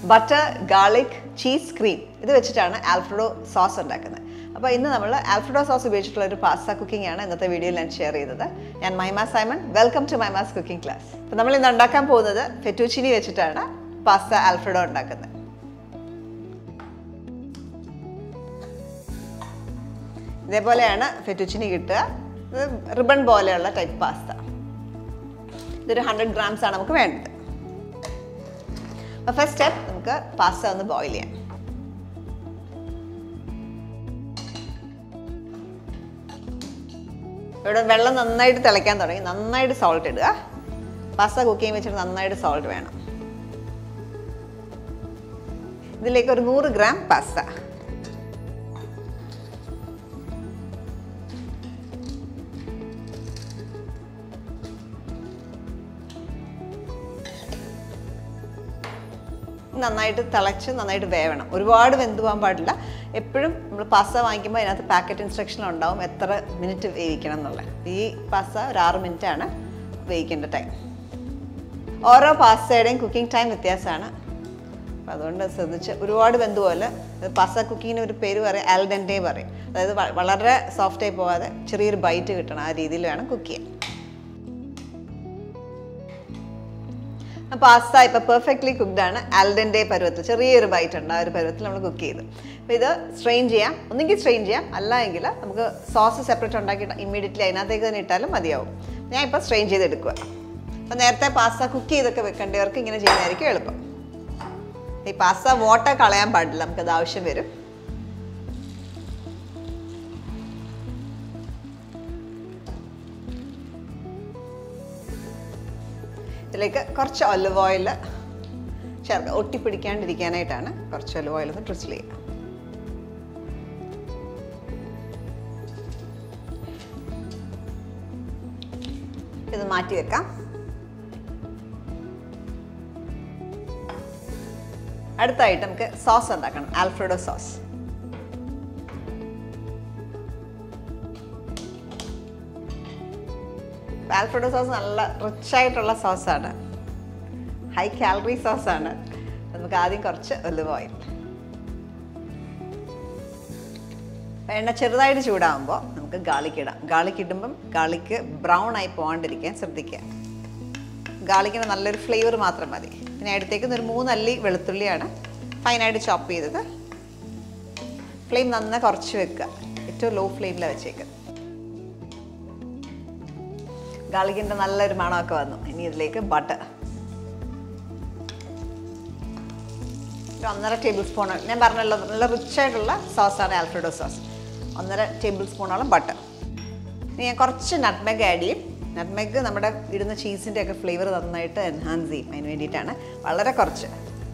Butter garlic cheese cream ഇത് വെച്ചിട്ടാണ് Alfredo sauce ഉണ്ടാക്കുന്നത്. അപ്പോൾ ഇന്ന് നമ്മൾ ആൽഫ്രെഡോ സോസ് ഉപയോഗിച്ചിട്ടുള്ള ഒരു പാസ്ത കുക്കിംഗ് ആണ് ഇന്നത്തെ വീഡിയോയിൽ ഞാൻ ഷെയർ ചെയ്തത്. ഞാൻ Mahima Simon, welcome to Mahima's cooking class. അപ്പോൾ നമ്മൾ ഇന്ന് ഉണ്ടാക്കാൻ പോകുന്നത് ഫെറ്റൂച്ചിനി വെച്ചിട്ടാണ് പാസ്ത ആൽഫ്രെഡോ ഉണ്ടാക്കുന്നത്. ഇതേപോലെയാണ് ഫെറ്റൂച്ചിനി കിട്ടുക. ഇത് റിബൺ പോലെയുള്ള ടൈപ്പ് പാസ്ത. ഇതൊരു 100 grams ആണ് നമുക്ക് വേണ്ടത്. അപ്പോൾ ഫസ്റ്റ് സ്റ്റെപ്പ് നമുക്ക് പാസ്ത ഒന്ന് ബോയിൽ ചെയ്യാം. ഇവിടെ വെള്ളം നന്നായിട്ട് തിളയ്ക്കാൻ തുടങ്ങി. നന്നായിട്ട് സോൾട്ട് ഇടുക. പാസ്ത കുക്ക് ചെയ്യാൻ വെച്ചിട്ട് നന്നായിട്ട് സോൾട്ട് വേണം. ഇതിലേക്ക് ഒരു 100 gram പാസ്ത. നന്നായിട്ട് തിളച്ച് നന്നായിട്ട് വേവണം. ഒരുപാട് വെന്ത് പോകാൻ പാടില്ല. എപ്പോഴും നമ്മൾ പാസ്ത വാങ്ങിക്കുമ്പോൾ അതിനകത്ത് പാക്കറ്റ് ഇൻസ്ട്രക്ഷൻ ഉണ്ടാവും എത്ര മിനിറ്റ് വേവിക്കണം എന്നുള്ളത്. ഈ പാസ്ത ഒരു 6 minute ആണ് വേവിക്കേണ്ട ടൈം. ഓരോ പാസ്തയുടെയും കുക്കിംഗ് ടൈം വ്യത്യാസമാണ്. അപ്പം അതുകൊണ്ട് ശ്രദ്ധിച്ച് ഒരുപാട് വെന്ത് പോലെ പാസ്ത കുക്കിങ്ങിന് ഒരു പേര് പറയും, ആൽ ഡെൻറ്റെ പറയും. അതായത് വളരെ സോഫ്റ്റായി പോകാതെ ചെറിയൊരു ബൈറ്റ് കിട്ടണം. ആ രീതിയിൽ വേണം കുക്ക് ചെയ്യാൻ. പാസ്ത ഇപ്പോൾ പെർഫെക്റ്റ്ലി കുക്ക്ഡ് ആണ്. ആൽ ഡെൻറ്റെ പരുവത്തിൽ ചെറിയൊരു ബൈറ്റ് ഉണ്ട്. ആ ഒരു പരുവത്തിൽ നമ്മൾ കുക്ക് ചെയ്തു. അപ്പോൾ ഇത് സ്ട്രെയിൻ ചെയ്യാം. ഒന്നെങ്കിൽ സ്ട്രെയിൻ ചെയ്യാം, അല്ല എങ്കിൽ നമുക്ക് സോസ് സെപ്പറേറ്റ് ഉണ്ടാക്കിയിട്ട് ഇമ്മീഡിയറ്റ്ലി അതിനകത്തേക്ക് തന്നെ ഇട്ടാലും മതിയാവും. ഞാൻ ഇപ്പോൾ സ്ട്രെയിൻ ചെയ്തെടുക്കുക. അപ്പോൾ നേരത്തെ പാസ്ത കുക്ക് ചെയ്തൊക്കെ വെക്കേണ്ടവർക്ക് ഇങ്ങനെ ചെയ്യുന്നതായിരിക്കും എളുപ്പം. ഈ പാസ്ത വാട്ടർ കളയാൻ പാടില്ല, നമുക്കത് ആവശ്യം വരും. ഇതിലേക്ക് കുറച്ച് ഒലിവ് ഓയിൽ ചേർക്കുക. ഒട്ടിപ്പിടിക്കാണ്ടിരിക്കാനായിട്ടാണ് കുറച്ച് ഒലിവ് ഓയിൽ ഒന്ന് ഡ്രിസിൽ ചെയ്യുക. ഇത് മാറ്റി വെക്കാം. അടുത്തായിട്ട് നമുക്ക് സോസ് ഉണ്ടാക്കണം, ആൽഫ്രെഡോ സോസ്. ആൽഫ്രെഡോ സോസ് നല്ല റിച്ച് ആയിട്ടുള്ള സോസാണ്, ഹൈ കാലറി സോസാണ്. നമുക്ക് ആദ്യം കുറച്ച് ഒലിവ് ഓയിൽ. എണ്ണ ചെറുതായിട്ട് ചൂടാകുമ്പോൾ നമുക്ക് ഗാർലിക് ഇടാം. ഗാർലിക് ഇടുമ്പം ഗാർലിക്ക് ബ്രൗൺ ആയി പോകാണ്ടിരിക്കാൻ ശ്രദ്ധിക്കുക. ഗാർലിക്കിന് നല്ലൊരു ഫ്ലേവർ മാത്രം മതി. പിന്നെ അടുത്തേക്ക് ഒരു 3 അല്ലി വെളുത്തുള്ളിയാണ് ഫൈനായിട്ട് ചോപ്പ് ചെയ്തത്. ഫ്ലെയിം നന്നായി കുറച്ച് വെക്കുക. ഏറ്റവും ലോ ഫ്ലെയിമിലാണ് വെച്ചേക്കുക. ഗാർലിക്കിൻ്റെ നല്ലൊരു മണമൊക്കെ വന്നു. ഇനി ഇതിലേക്ക് ബട്ടർ 1.5 tablespoon. ഞാൻ പറഞ്ഞല്ലോ നല്ല റിച്ച് ആയിട്ടുള്ള സോസാണ് ആൽഫ്രെഡോ സോസ്. 1.5 tablespoon butter. ഇനി ഞാൻ കുറച്ച് നട്ട്മെഗ് ആഡ് ചെയ്യും. നട്ട്മെഗ് നമ്മുടെ ഇടുന്ന ചീസിൻ്റെ ഒക്കെ ഫ്ലേവർ നന്നായിട്ട് എൻഹാൻസ് ചെയ്യും. അതിന് വേണ്ടിയിട്ടാണ് വളരെ കുറച്ച്.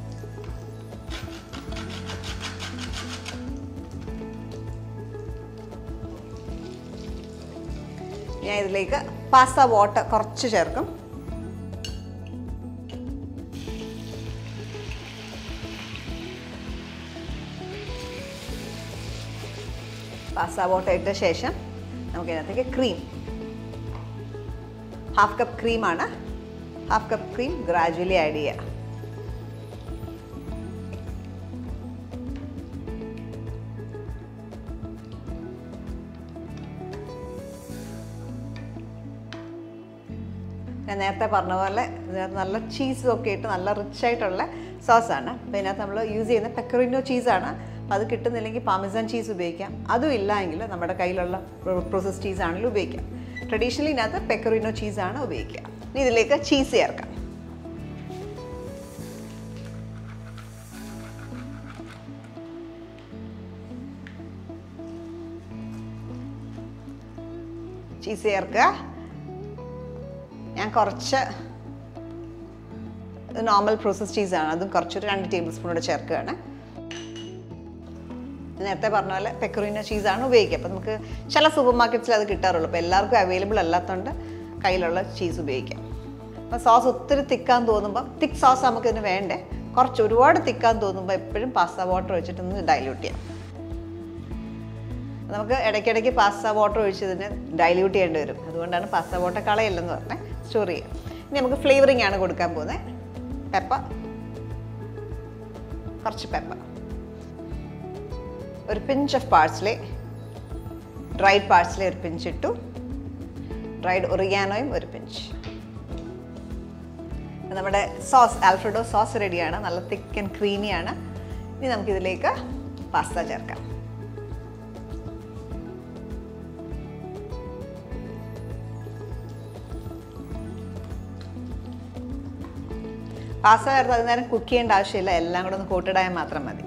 ഞാൻ ഇതിലേക്ക് പാസ്ത വാട്ടർ കുറച്ച് ചേർക്കും. പാസ്ത വാട്ടർ ഇട്ട ശേഷം നമുക്ക് ഇതിനകത്തേക്ക് ക്രീം, 1/2 cup ക്രീമാണ്. 1/2 cup ക്രീം ഗ്രാജുവലി ആഡ് ചെയ്യുക. ഞാൻ നേരത്തെ പറഞ്ഞ പോലെ ഇതിനകത്ത് നല്ല ചീസും ഒക്കെ ഇട്ട് നല്ല റിച്ച് ആയിട്ടുള്ള സോസാണ്. അപ്പോൾ ഇതിനകത്ത് നമ്മൾ യൂസ് ചെയ്യുന്ന പെക്കറിനോ ചീസാണ്. അപ്പോൾ അത് കിട്ടുന്നില്ലെങ്കിൽ പാർമസാൻ ചീസ് ഉപയോഗിക്കാം. അതും ഇല്ല എങ്കിൽ നമ്മുടെ കയ്യിലുള്ള പ്രോസസ് ചീസ് ആണെങ്കിലും ഉപയോഗിക്കാം. ട്രഡീഷണലി ഇതിനകത്ത് പെക്കറിനോ ചീസാണ് ഉപയോഗിക്കുക. ഇനി ഇതിലേക്ക് ചീസ് ചേർക്കാം. ചീസ് ചേർക്കുക. ഞാൻ കുറച്ച് നോർമൽ പ്രോസസ് ചീസാണ്, അതും കുറച്ചൊരു 2 tablespoon ചേർക്കുകയാണ്. നേരത്തെ പറഞ്ഞ പോലെ പെക്കറിനോ ചീസാണ് ഉപയോഗിക്കുക. അപ്പോൾ നമുക്ക് ചില സൂപ്പർ മാർക്കറ്റ്സിൽ അത് കിട്ടാറുള്ളൂ. അപ്പോൾ എല്ലാവർക്കും അവൈലബിൾ അല്ലാത്തതുകൊണ്ട് കയ്യിലുള്ള ചീസ് ഉപയോഗിക്കാം. അപ്പോൾ സോസ് ഒത്തിരി തിക്കാൻ തോന്നുമ്പോൾ, തിക്ക് സോസ് നമുക്കിതിന് വേണ്ടേ, കുറച്ച് ഒരുപാട് തിക്കാൻ തോന്നുമ്പോൾ എപ്പോഴും പാസ്ത വാട്ടർ ഒഴിച്ചിട്ടൊന്ന് ഡൈല്യൂട്ട് ചെയ്യാം. നമുക്ക് ഇടയ്ക്കിടയ്ക്ക് പാസ്ത വാട്ടർ ഒഴിച്ചതിന് ഡൈല്യൂട്ട് ചെയ്യേണ്ടി വരും. അതുകൊണ്ടാണ് പാസ്ത വാട്ടർ കളയില്ലെന്ന് പറഞ്ഞാൽ സ്റ്റോർ ചെയ്യുക. ഇനി നമുക്ക് ഫ്ലേവറിംഗ് ആണ് കൊടുക്കാൻ പോകുന്നത്. പെപ്പർ, കുറച്ച് പെപ്പർ, ഒരു pinch of parsley, dried parsley ഒരു പിഞ്ച് ഇട്ടു, ഡ്രൈഡ് ഒറിഗാനോയും ഒരു പിഞ്ച്. നമ്മുടെ സോസ് ആൽഫ്രെഡോ സോസ് റെഡിയാണ്, നല്ല തിക്ക് ആൻഡ് ക്രീമിയാണ്. ഇനി നമുക്കിതിലേക്ക് പാസ്ത ചേർക്കാം. പാസ്ത ചേർത്ത് അത് നേരം കുക്ക് ചെയ്യേണ്ട ആവശ്യമില്ല, എല്ലാം കൂടെ ഒന്ന് കോട്ടഡ് ആയാൽ മാത്രം മതി.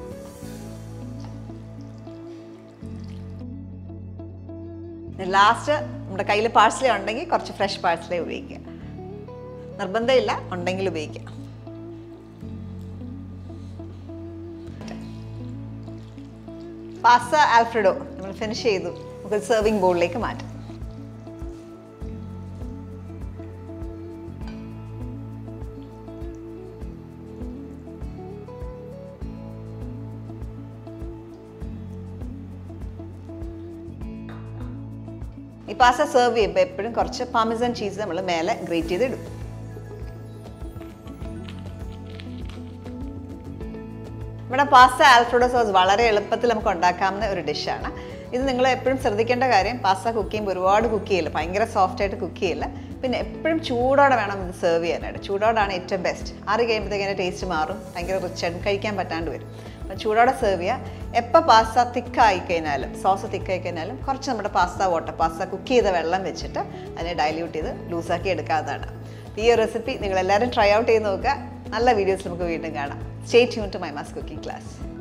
ലാസ്റ്റ് നമ്മുടെ കയ്യിൽ പാഴ്സ്ലി ഉണ്ടെങ്കിൽ കുറച്ച് ഫ്രഷ് പാഴ്സ്ലി ഉപയോഗിക്കുക, നിർബന്ധമില്ല, ഉണ്ടെങ്കിൽ ഉപയോഗിക്കാം. പാസ്ത ആൽഫ്രെഡോ നമ്മൾ ഫിനിഷ് ചെയ്തു, നമുക്ക് സെർവിങ് ബോളിലേക്ക് മാറ്റാം. ഈ പാസ്ത സെർവ് ചെയ്യുമ്പോൾ എപ്പോഴും കുറച്ച് പാർമസൻ ചീസ് നമ്മൾ മേലെ ഗ്രേറ്റ് ചെയ്തിടും. ഇവിടെ പാസ്ത ആൽഫ്രെഡോ സോസ് വളരെ എളുപ്പത്തിൽ നമുക്ക് ഉണ്ടാക്കാവുന്ന ഒരു ഡിഷാണ്. ഇത് നിങ്ങൾ എപ്പോഴും ശ്രദ്ധിക്കേണ്ട കാര്യം, പാസ്ത കുക്ക് ചെയ്യുമ്പോൾ ഒരുപാട് കുക്ക് ചെയ്യില്ല, ഭയങ്കര സോഫ്റ്റ് ആയിട്ട് കുക്ക് ചെയ്യില്ല. പിന്നെ എപ്പോഴും ചൂടോടെ വേണം ഇത് സെർവ് ചെയ്യാനായിട്ട്. ചൂടോടാണ് ഏറ്റവും ബെസ്റ്റ്. ആറി കഴിയുമ്പോഴത്തേക്ക് അതിൻ്റെ ടേസ്റ്റ് മാറും, ഭയങ്കര റിച്ചായിട്ട് കഴിക്കാൻ പറ്റാണ്ട് വരും. അപ്പം ചൂടോടെ സെർവ് ചെയ്യുക. എപ്പോൾ പാസ്ത തിക്കായി കഴിഞ്ഞാലും, സോസ് തിക്കായി കഴിഞ്ഞാലും കുറച്ച് നമ്മുടെ പാസ്ത വാട്ടർ, പാസ്ത കുക്ക് ചെയ്ത വെള്ളം വെച്ചിട്ട് അതിനെ ഡൈല്യൂട്ട് ചെയ്ത് ലൂസാക്കി എടുക്കാവുന്നതാണ്. ഈ ഒരു റെസിപ്പി നിങ്ങളെല്ലാവരും ട്രൈ ഔട്ട് ചെയ്ത് നോക്കുക. നല്ല വീഡിയോസ് നമുക്ക് വീണ്ടും കാണാം. Stay tuned to Mahimas cooking class.